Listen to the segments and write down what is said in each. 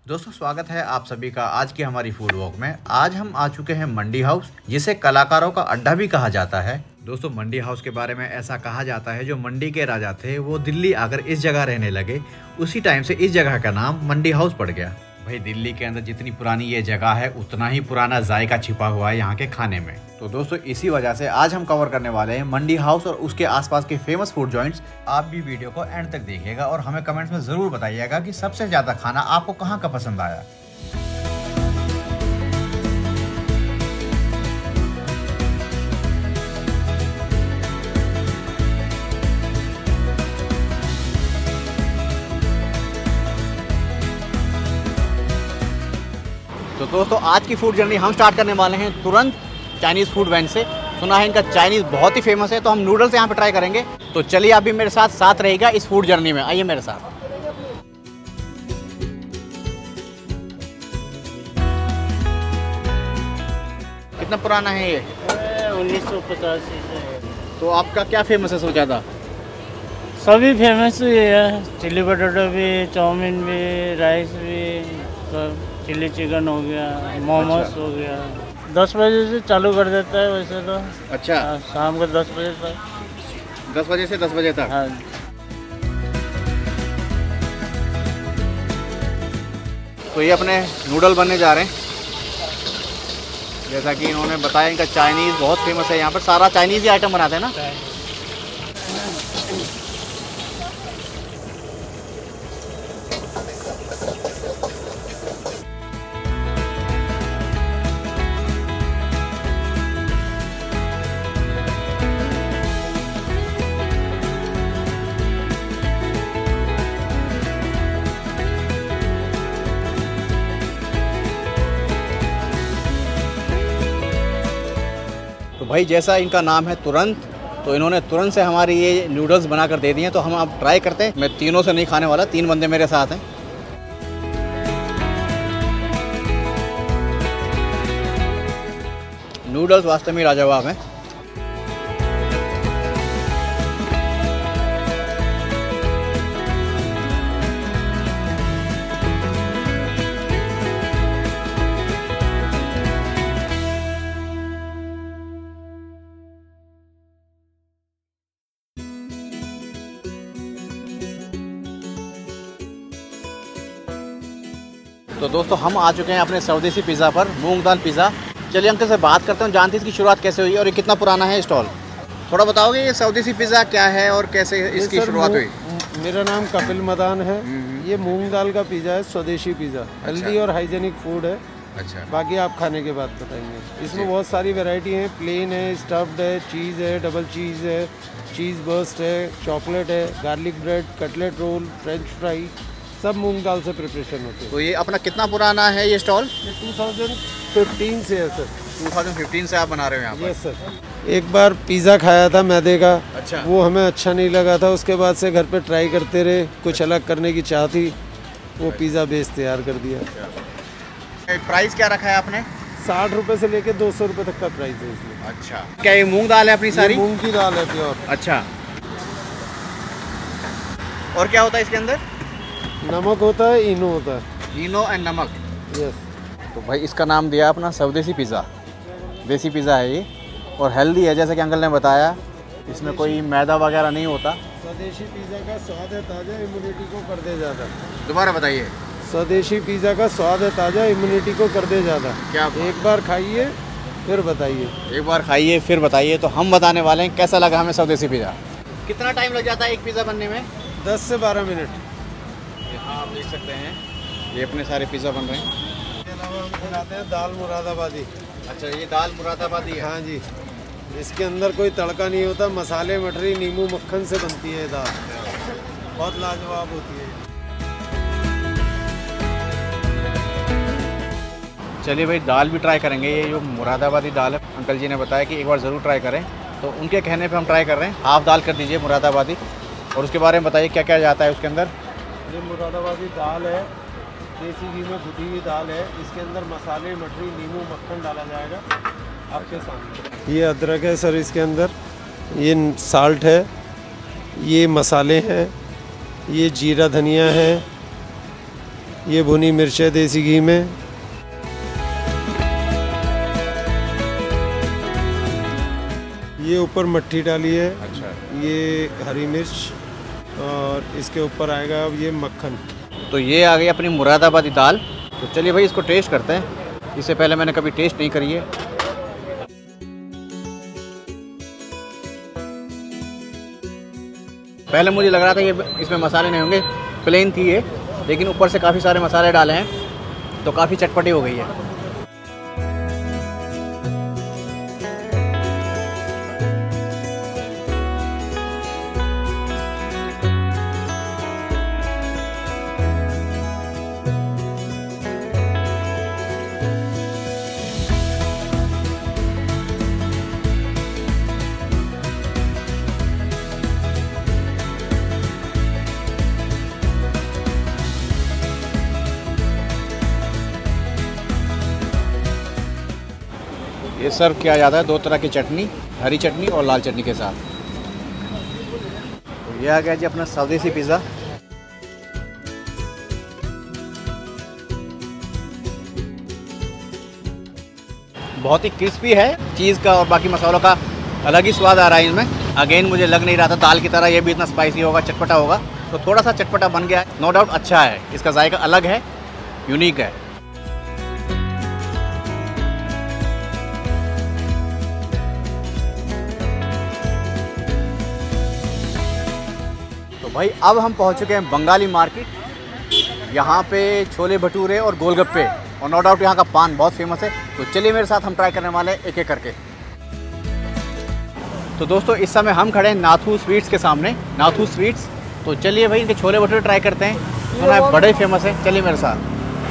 दोस्तों स्वागत है आप सभी का आज की हमारी फूड वॉक में। आज हम आ चुके हैं मंडी हाउस, जिसे कलाकारों का अड्डा भी कहा जाता है। दोस्तों मंडी हाउस के बारे में ऐसा कहा जाता है, जो मंडी के राजा थे वो दिल्ली आकर इस जगह रहने लगे, उसी टाइम से इस जगह का नाम मंडी हाउस पड़ गया। भाई दिल्ली के अंदर जितनी पुरानी ये जगह है उतना ही पुराना जायका छिपा हुआ है यहाँ के खाने में। तो दोस्तों इसी वजह से आज हम कवर करने वाले हैं मंडी हाउस और उसके आसपास के फेमस फूड जॉइंट्स। आप भी वीडियो को एंड तक देखिएगा और हमें कमेंट्स में जरूर बताइएगा कि सबसे ज्यादा खाना आपको कहाँ का पसंद आया। तो दोस्तों आज की फूड जर्नी हम स्टार्ट करने वाले हैं तुरंत चाइनीज़ फूड वैन से। सुना है इनका चाइनीज़ बहुत ही फेमस है, तो हम नूडल्स यहाँ पे ट्राई करेंगे। तो चलिए आप भी मेरे साथ रहिएगा इस फूड जर्नी में, आइए मेरे साथ। कितना पुराना है ये? 1985 से। तो आपका क्या फेमस है सबसे ज़्यादा? सभी फेमस ही है, चिल्ली पटेटो भी, चाउमीन भी, राइस भी, सब चिल्ली चिकन हो गया, मोमोस हो गया। 10 बजे से चालू कर देता है वैसे तो। अच्छा, शाम को 10 बजे तक। 10 बजे से 10 बजे तक? हाँ। तो ये अपने नूडल बनने जा रहे हैं। जैसा कि इन्होंने बताया इनका चाइनीज़ बहुत फेमस है, यहाँ पर सारा चाइनीज़ ही आइटम बनाते हैं ना। तो भाई जैसा इनका नाम है तुरंत, तो इन्होंने तुरंत से हमारी ये नूडल्स बना कर दे दिए हैं। तो हम अब ट्राई करते हैं। मैं तीनों से नहीं खाने वाला, 3 बंदे मेरे साथ हैं। नूडल्स वास्तव में लाजवाब हैं। तो दोस्तों हम आ चुके हैं अपने स्वदेशी पिज़्ज़ा पर, मूंग दाल पिज़्ज़ा। चलिए अंकल से बात करते हैं, जानते हैं इसकी शुरुआत कैसे हुई और ये कितना पुराना है स्टॉल। थोड़ा बताओगे ये स्वदेशी पिज़्ज़ा क्या है और कैसे इसकी शुरुआत हुई? मेरा नाम कपिल मदान है। ये मूंग दाल का पिज़्ज़ा है, स्वदेशी पिज़्ज़ा। हेल्दी और हाइजेनिक फूड है। अच्छा, बाकी आप खाने के बाद बताएंगे। इसमें बहुत सारी वैरायटी है, प्लेन है, स्टफ्ड है, चीज़ है, डबल चीज़ है, चीज़ बर्स्ट है, चॉकलेट है, garlic bread, cutlet roll, French fry, सब मूंग दाल से प्रिपरेशन होते हैं। तो ये अपना कितना पुराना है ये स्टॉल? ये 2015 से है सर। 2015 से आप बना रहे हो यहाँ पर? Yes sir. एक बार पिज़्ज़ा खाया था मैदे का। अच्छा। वो हमें अच्छा नहीं लगा था, उसके बाद से घर पे ट्राई करते रहे, कुछ अलग करने की चाह थी, वो पिज़्ज़ा बेस तैयार कर दिया। प्राइस क्या रखा है आपने? 60 रुपये से लेके 200 रुपये तक का प्राइस है इसमें। अच्छा, क्या ये मूंग दाल है अपनी सारी? मूंग की दाल है प्योर। अच्छा, और क्या होता है इसके अंदर? नमक होता है, इनो होता है। इनो एंड नमक। यस। तो भाई इसका नाम दिया अपना स्वदेशी पिज़्ज़ा। देसी पिज़्ज़ा है ये और हेल्दी है, जैसे कि अंकल ने बताया। इसमें कोई मैदा वगैरह नहीं होता। स्वदेशी पिज़्ज़ा का स्वाद है ताज़ा, इम्यूनिटी को कर दे ज़्यादा। दोबारा बताइए। स्वदेशी पिज़्ज़ा का स्वाद है ताज़ा, इम्यूनिटी को कर दे ज़्यादा। क्या? एक बार खाइए फिर बताइए। एक बार खाइए फिर बताइए। तो हम बताने वाले हैं कैसा लगा हमें स्वदेशी पिज़्ज़ा। कितना टाइम लग जाता है एक पिज़्ज़ा बनने में? 10 से 12 मिनट। यहाँ आप देख सकते हैं ये अपने सारे पिज़्ज़ा बन रहे हैं। इसके अलावा हम बनाते हैं दाल मुरादाबादी। अच्छा, ये दाल मुरादाबादी है? हाँ जी। इसके अंदर कोई तड़का नहीं होता, मसाले मटरी नींबू मक्खन से बनती है दाल, बहुत लाजवाब होती है। चलिए भाई दाल भी ट्राई करेंगे। ये जो मुरादाबादी दाल है, अंकल जी ने बताया कि एक बार ज़रूर ट्राई करें, तो उनके कहने पे हम ट्राई कर रहे हैं। हाफ दाल कर दीजिए मुरादाबादी, और उसके बारे में बताइए क्या क्या जाता है उसके अंदर। ये मुरादाबादी दाल है, देसी घी में भुनी हुई दाल है। इसके अंदर मसाले मटरी नींबू मक्खन डाला जाएगा आपके सामने। ये अदरक है सर इसके अंदर, ये साल्ट है, ये मसाले हैं, ये जीरा धनिया है, ये भुनी मिर्च है देसी घी में। ये ऊपर मट्ठी डाली है। अच्छा। ये हरी मिर्च और इसके ऊपर आएगा अब ये मक्खन। तो ये आ गई अपनी मुरादाबादी दाल। तो चलिए भाई इसको टेस्ट करते हैं। इससे पहले मैंने कभी टेस्ट नहीं करी है। पहले मुझे लग रहा था ये इसमें मसाले नहीं होंगे, प्लेन थी ये, लेकिन ऊपर से काफ़ी सारे मसाले डाले हैं तो काफ़ी चटपटी हो गई है। ये सर्व किया जाता है 2 तरह की चटनी, हरी चटनी और लाल चटनी के साथ। तो ये आ गया जी अपना स्वदेशी पिज़्ज़ा। बहुत ही क्रिस्पी है, चीज़ का और बाकी मसालों का अलग ही स्वाद आ रहा है इसमें। अगेन मुझे लग नहीं रहा था दाल की तरह ये भी इतना स्पाइसी होगा, चटपटा होगा, तो थोड़ा सा चटपटा बन गया है। नो डाउट अच्छा है, इसका जायका अलग है, यूनिक है। भाई अब हम पहुंच चुके हैं बंगाली मार्केट। यहाँ पे छोले भटूरे और गोलगप्पे और नो डाउट यहाँ का पान बहुत फेमस है। तो चलिए मेरे साथ हम ट्राई करने वाले हैं एक एक करके। तो दोस्तों इस समय हम खड़े हैं नाथू स्वीट्स के सामने, नाथू स्वीट्स। तो चलिए भाई इनके छोले भटूरे ट्राई करते हैं, सुना है बड़े फेमस है। चलिए मेरे साथ।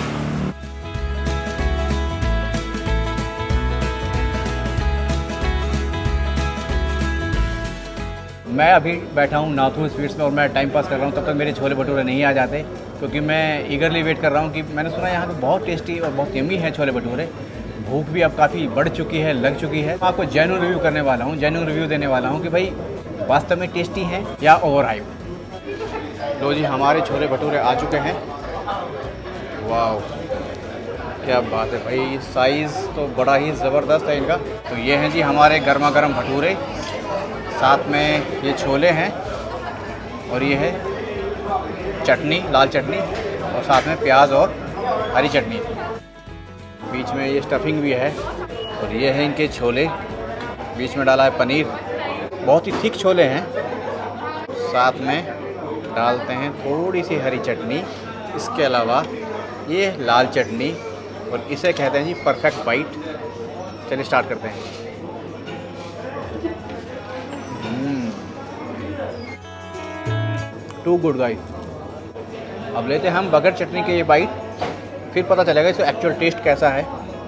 मैं अभी बैठा हूँ नाथू स्वीट्स में और मैं टाइम पास कर रहा हूँ, तब तक मेरे छोले भटूरे नहीं आ जाते, क्योंकि मैं ईगरली वेट कर रहा हूँ कि मैंने सुना है यहाँ पे बहुत टेस्टी और बहुत यम्मी है छोले भटूरे। भूख भी अब काफ़ी बढ़ चुकी है, लग चुकी है। मैं आपको जेन्युइन रिव्यू करने वाला हूँ, जेन्युइन रिव्यू देने वाला हूँ कि भाई वास्तव में टेस्टी हैं या ओवर हाइप। लो जी हमारे छोले भटूरे आ चुके हैं। वाह क्या बात है भाई, साइज़ तो बड़ा ही ज़बरदस्त है इनका। तो ये हैं जी हमारे गर्मा गर्म भटूरे, साथ में ये छोले हैं और ये है चटनी, लाल चटनी, और साथ में प्याज और हरी चटनी। बीच में ये स्टफिंग भी है और ये है इनके छोले, बीच में डाला है पनीर। बहुत ही थिक छोले हैं। साथ में डालते हैं थोड़ी सी हरी चटनी, इसके अलावा ये लाल चटनी, और इसे कहते हैं जी परफेक्ट बाइट। चलिए स्टार्ट करते हैं। Too good guys. अब लेते हैं हम बगैर चटनी के ये बाइट, फिर पता चलेगा इसका एक्चुअल टेस्ट कैसा है।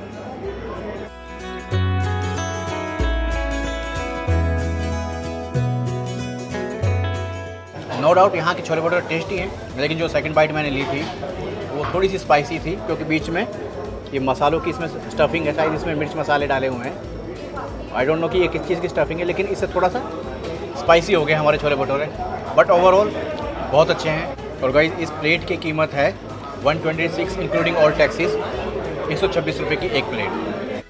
नो डाउट यहाँ के छोले भटूरे टेस्टी हैं, लेकिन जो सेकंड बाइट मैंने ली थी वो थोड़ी सी स्पाइसी थी, क्योंकि बीच में ये मसालों की इसमें स्टफिंग है, शायद इसमें मिर्च मसाले डाले हुए हैं। आई डोंट नो कि ये किस चीज़ की स्टफिंग है, लेकिन इससे थोड़ा सा स्पाइसी हो गए हमारे छोले भटूरे। बट ओवरऑल बहुत अच्छे हैं। और गाइस इस प्लेट की कीमत है 126 इंक्लूडिंग ऑल टैक्सेस, 126 रुपये की एक प्लेट।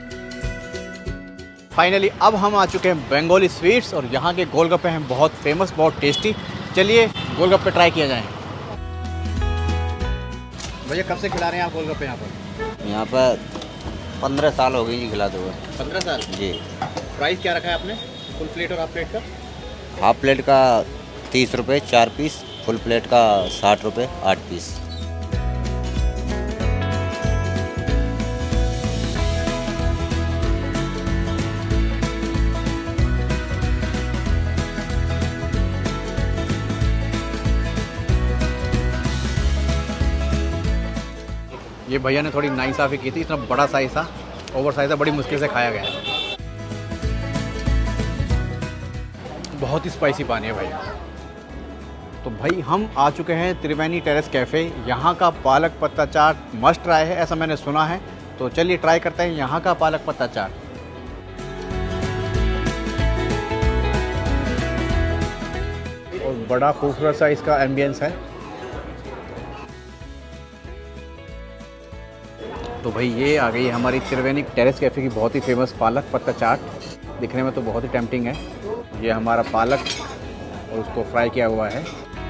फाइनली अब हम आ चुके हैं बंगाली स्वीट्स, और यहाँ के गोलगप्पे हैं बहुत फेमस, बहुत टेस्टी। चलिए गोलगप्पे ट्राई किया जाए। भैया कब से खिला रहे हैं आप गोलगप्पे यहाँ पर? यहाँ पर 15 साल हो गई जी खिलाते हुए। 15 साल जी। प्राइस क्या रखा है आपने फुल प्लेट और हाफ प्लेट का? हाफ प्लेट का 30 रुपये 4 पीस, फुल प्लेट का 60 रुपये 8 पीस। ये भैया ने थोड़ी नाइंसाफ़ी की थी, इतना बड़ा साइज़ था, ओवर साइज़ था, बड़ी मुश्किल से खाया गया। बहुत ही स्पाइसी पानी है भैया। तो भाई हम आ चुके हैं त्रिवेणी टेरेस कैफ़े। यहाँ का पालक पत्ता चाट मस्ट ट्राई है, ऐसा मैंने सुना है। तो चलिए ट्राई करते हैं यहाँ का पालक पत्ता चाट। और बड़ा खूबसूरत सा इसका एम्बियंस है। तो भाई ये आ गई हमारी त्रिवेणी टेरेस कैफ़े की बहुत ही फेमस पालक पत्ता चाट। दिखने में तो बहुत ही टेम्पटिंग है। ये हमारा पालक और उसको फ्राई किया हुआ है।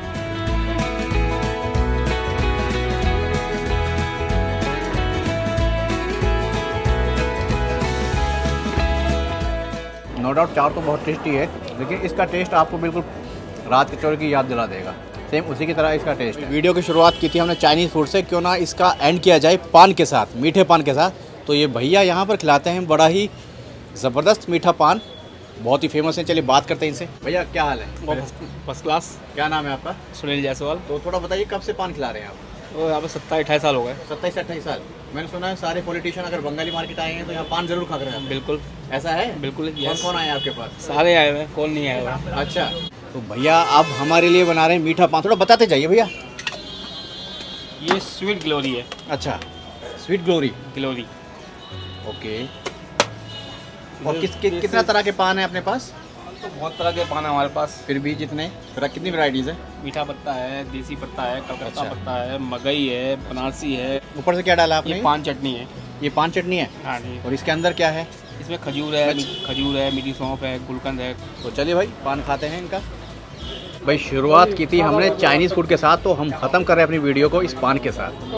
नो डाउट चाट तो बहुत टेस्टी है, लेकिन इसका टेस्ट आपको बिल्कुल रात के चौर की याद दिला देगा। सेम उसी की तरह इसका टेस्ट है। वीडियो की शुरुआत की थी हमने चाइनीज़ फूड से, क्यों ना इसका एंड किया जाए पान के साथ, मीठे पान के साथ। तो ये भैया यहाँ पर खिलाते हैं बड़ा ही ज़बरदस्त मीठा पान, बहुत ही फेमस है। चलिए बात करते हैं इनसे। भैया क्या हाल है? First class. क्या नाम है आपका? सुनील जायसवाल। तो थोड़ा बताइए कब से पान खिला रहे हैं आप? तो यहाँ पे 27-28 साल हो गए। 27-28 साल। मैंने सुना है सारे पॉलिटिशियन अगर बंगाली मार्केट आए हैं तो यहाँ पान जरूर खा कर आए हैं। बिल्कुल ऐसा है? बिल्कुल। कौन कौन आए आपके पास? सारे आए हुए, कौन नहीं आया हुआ। अच्छा, तो भैया आप हमारे लिए बना रहे हैं मीठा पान, थोड़ा बताते जाइए भैया। ये स्वीट ग्लोरी है। अच्छा, स्वीट ग्लोरी। ग्लोरी। ओके। और कितना तरह के पान है अपने पास? तो बहुत तरह के पान है हमारे पास। फिर भी कितनी वैरायटीज़ है? मीठा पत्ता है, देसी पत्ता है, कलकत्ता अच्छा। पत्ता है, मगई है, बनारसी है। ऊपर से क्या डाला आपने? ये पान चटनी है। ये पान चटनी है। हाँ जी। और इसके अंदर क्या है? इसमें खजूर है, मीठी सौंफ है, गुलकंद है। तो चलिए भाई पान खाते हैं इनका। भाई शुरुआत की थी हमने चाइनीज़ फूड के साथ, तो हम ख़त्म कर रहे हैं अपनी वीडियो को इस पान के साथ।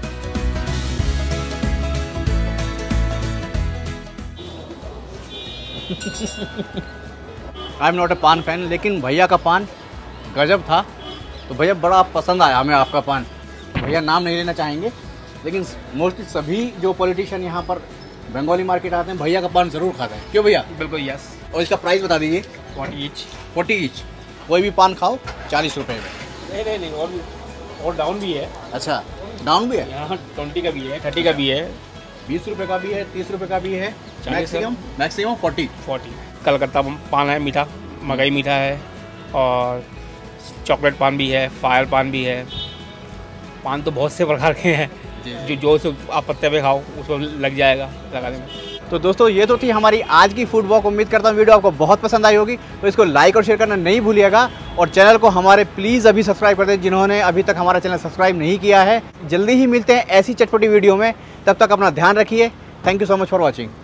आई एम नॉट ए पान फैन, लेकिन भैया का पान गजब था। तो भैया बड़ा पसंद आया हमें आपका पान। भैया नाम नहीं लेना चाहेंगे, लेकिन मोस्टली सभी जो पॉलिटिशियन यहाँ पर बंगाली मार्केट आते हैं भैया का पान ज़रूर खाते हैं। क्यों भैया? बिल्कुल यस। और इसका प्राइस बता दीजिए। 40 ईच। कोई भी पान खाओ 40 रुपये में। नहीं और डाउन भी है। अच्छा, डाउन भी है? यहाँ 20 का भी है, 30 का भी है, 20 रुपये का भी है, 30 रुपये का भी है, 40 मैक्सिमम 40। कलकत्ता पान है मीठा, मगई मीठा है, और चॉकलेट पान भी है, फायर पान भी है। पान तो बहुत से प्रकार के हैं, जो आप पत्ते पे खाओ उसको लग जाएगा लगाने में। तो दोस्तों ये तो थी हमारी आज की फूड वॉक। उम्मीद करता हूँ वीडियो आपको बहुत पसंद आई होगी, तो इसको लाइक और शेयर करना नहीं भूलिएगा। और चैनल को हमारे प्लीज़ अभी सब्सक्राइब कर दें जिन्होंने अभी तक हमारा चैनल सब्सक्राइब नहीं किया है। जल्दी ही मिलते हैं ऐसी चटपटी वीडियो में, तब तक अपना ध्यान रखिए। Thank you so much for watching.